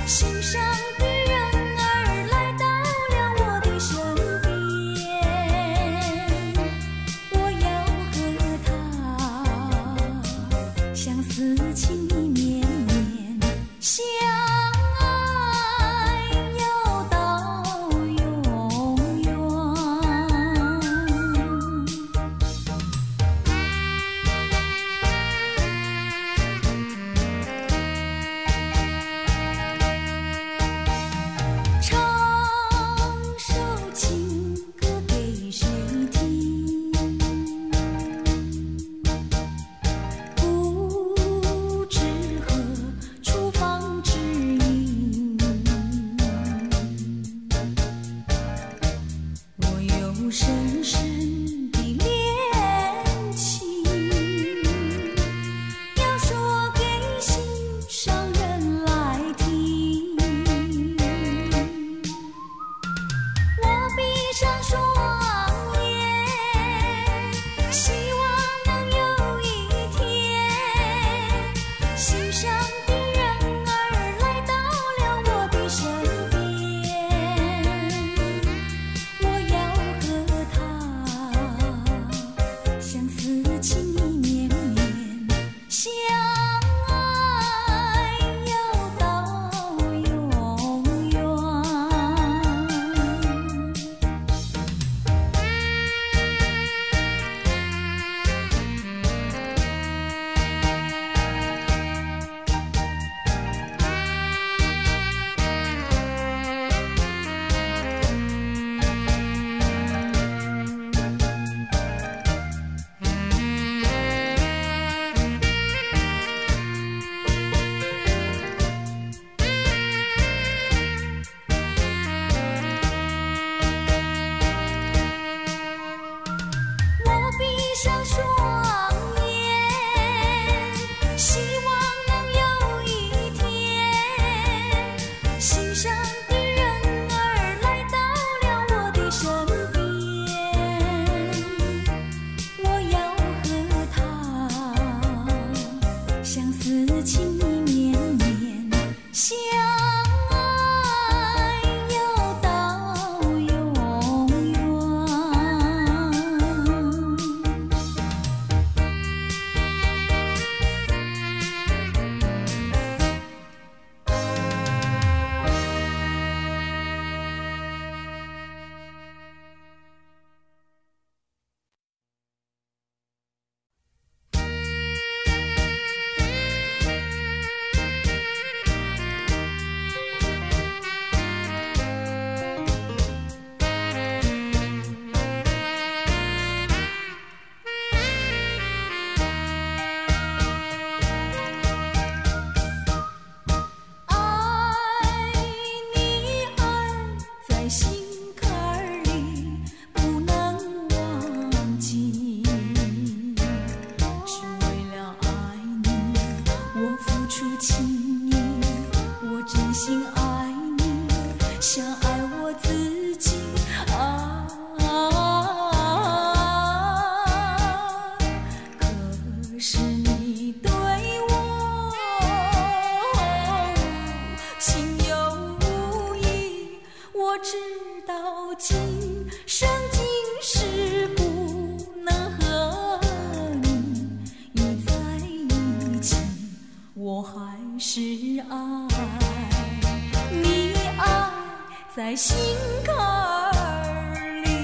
心上的人儿来到了我的身边，我要和他相思情意绵绵，相爱要到永远。唱首情歌给谁听？不知何处方知音。我有深深的恋情，要说给心上人来听。我闭上双眼，希望能有一天，心上的人儿来到了我的身边，我要和他相思情意绵绵，相爱要到永远。我闭上双眼，希望能有一天，心上的人儿来到了我的身边，我要和他相思情意绵绵，相爱要到永远。爱你爱在心坎儿里，不能忘记。只为了爱你，我付出情意，我真心爱你，像爱我自己。可是你对我情有无意，我知道今生今世不能和你依在一起，我还是爱你，爱在心坎儿里。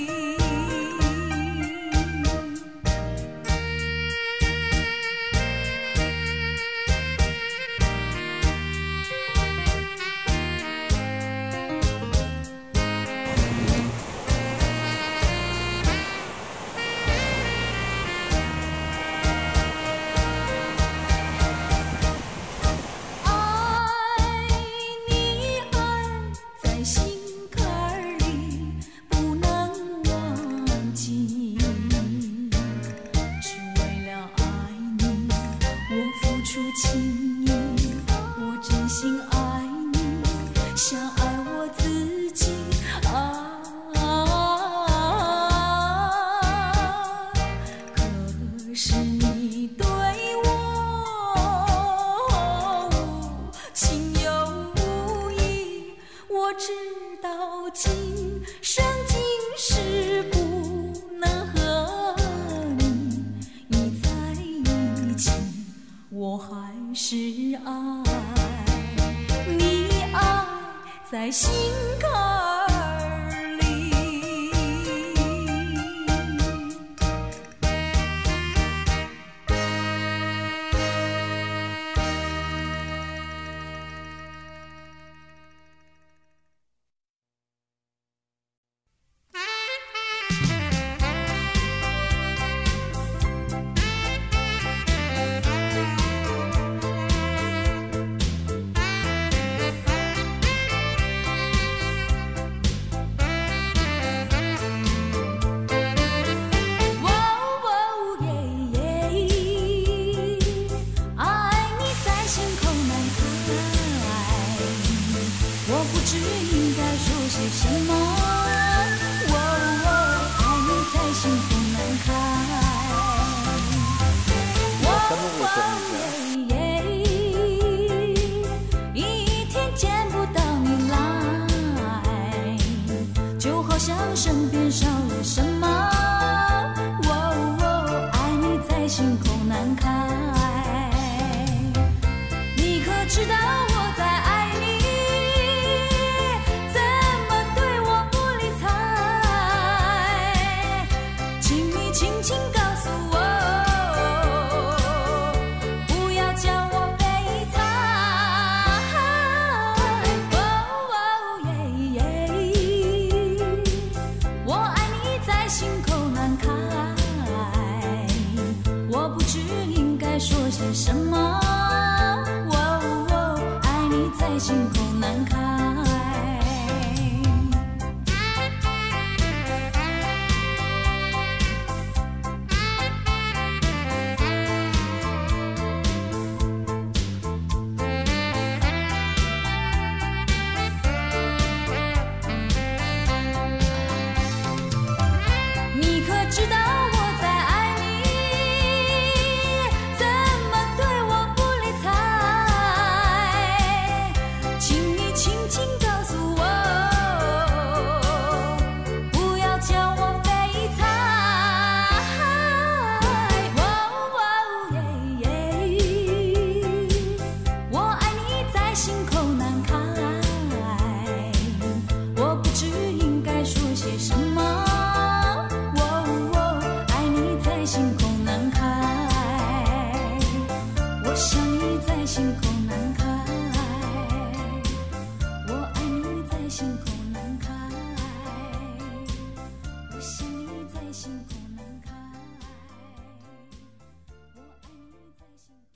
爱你爱在心坎儿里，不能忘记。只为了爱你，我付出情意，我真心爱你，像爱我自己。可是你对我情有无我知道今生今世不能和你在一起，我还是爱你，爱在心坎儿里。身边少了什么？爱你在心口难开。你可知道我在爱你？怎么对我不理睬？请你轻轻告诉我，不要叫我悲惨。心口难开，我不知应该说些什么。爱你在心口难开。知道我在爱你，怎么对我不理睬？请你轻轻告诉我，不要叫我悲惨。我爱你在心口难开，我不知应该说些什么。心口难开，我想你在心口难开，我爱你在心口难开，我想你在心口难开，我爱你在心口。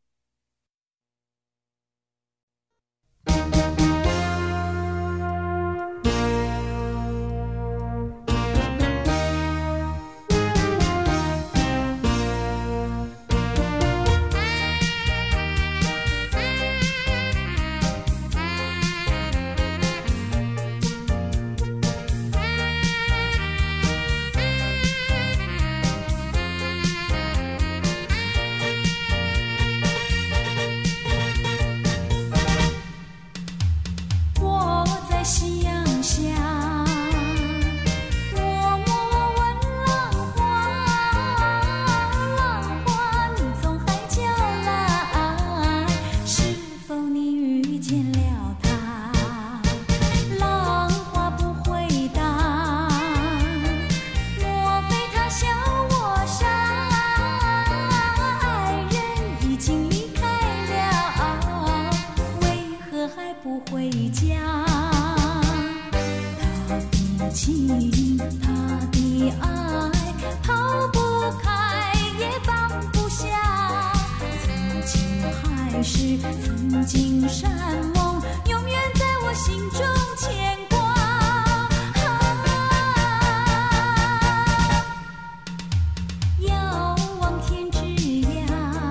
曾经山盟，永远在我心中牵挂。遥望天之涯，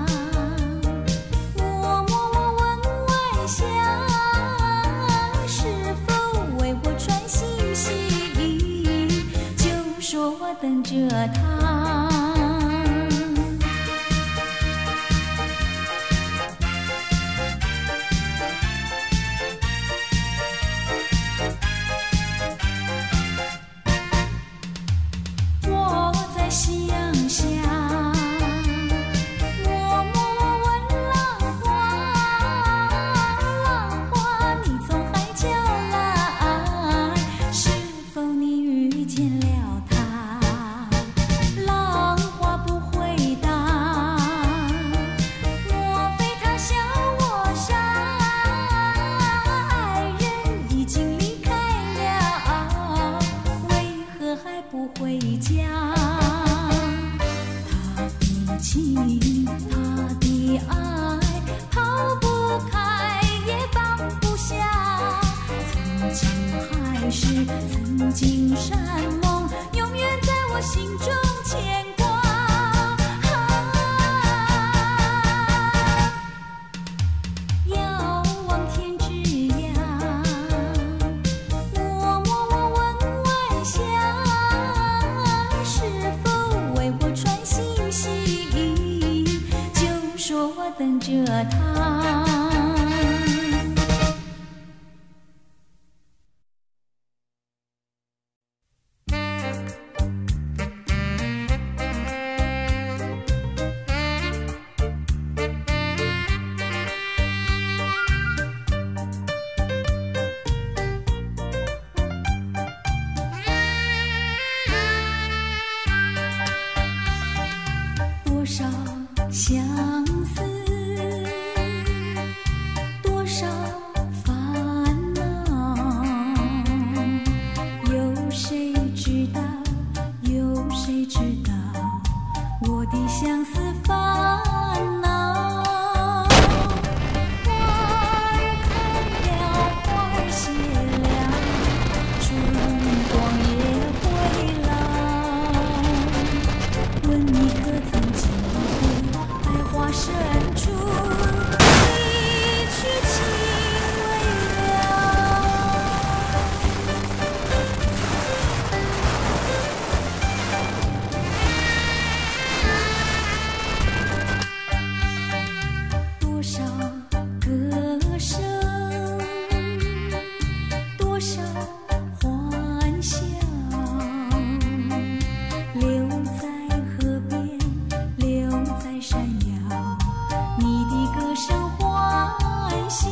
默默我问晚霞，是否为我传信息？就说我等着他。 会是曾经山盟，永远在我心中牵挂。遥望天之涯，默默我问晚霞，是否为我传信息？就说我等着他。多少相思，多少烦恼，有谁知道？有谁知道我的相思烦恼？花儿开了，花儿谢了，春光也回老。问你可曾记得百花深处，一曲情未了。多少歌声，多少欢笑，留在河边，留在山腰，你的歌声欢笑。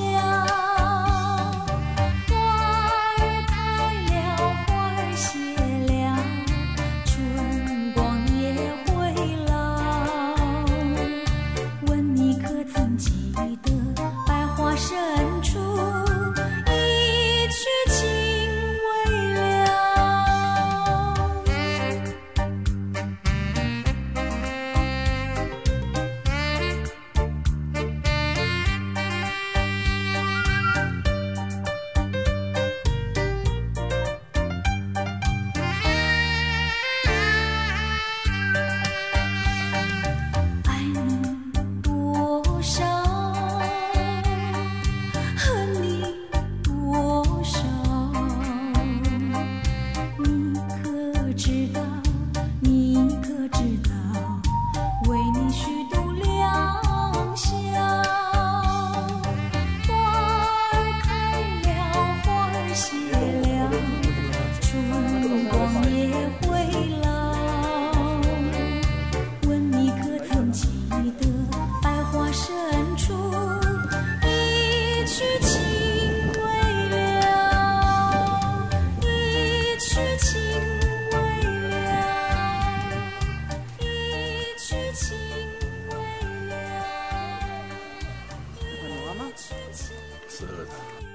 花儿开了，花儿谢了，春光也回老。问你可曾记得百花深处，一曲情未了。爱你多少，恨你多少，你可知道？你可知道？为你虚度良宵。花儿开了，花儿谢了，春光也回老。问你可曾记得百花深处，一曲情未了，一曲情未了，一曲情未了，一曲情 12的。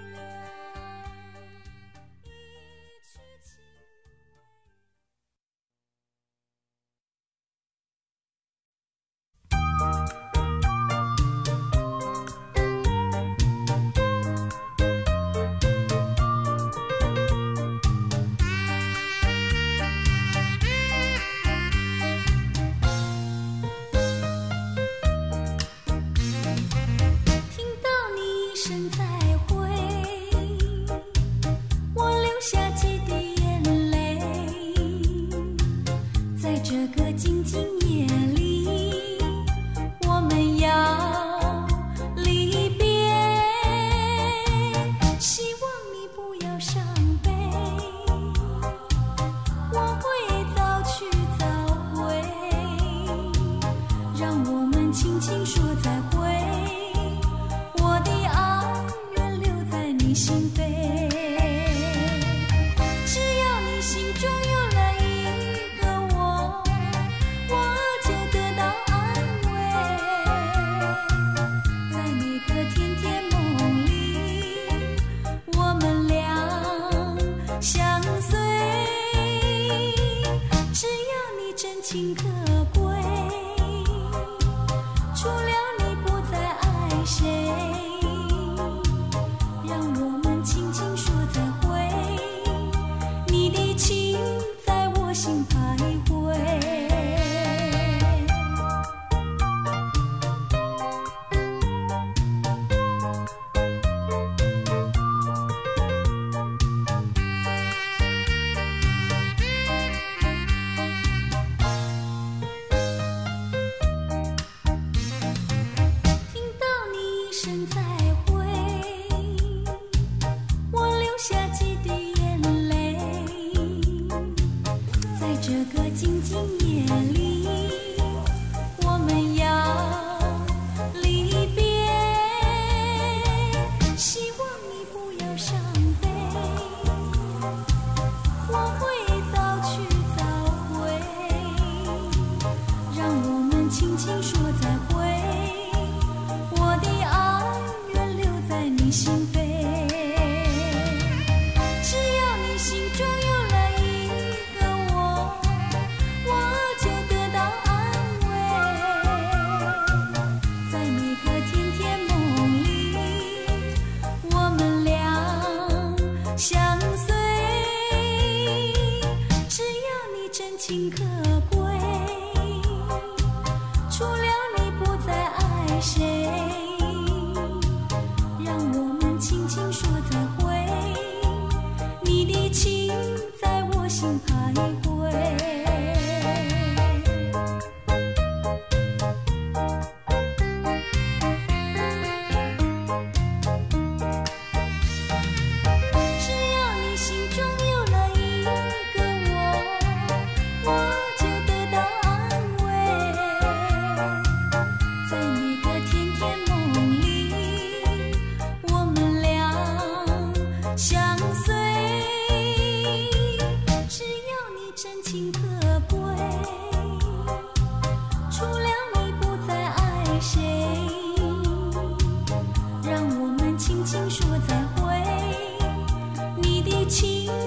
听到你一声再会，我流下几滴眼泪。在这个静静夜里，我们要离别。希望你不要伤悲，我会早去早回，让我们轻轻说再会。我的爱愿留在你心扉，只要你心中有了一个我，我就得到安慰。在每个甜甜梦里，我们俩相随。只要你真情可贵，除了你不再爱谁，让我们轻轻轻说再会，你的情在我心徘徊。只要你心中有了一个我就得到安慰。在每个甜甜梦里，我们俩相随。只要你真情可贵，除了你不再爱谁，让我们轻轻说再会，你的情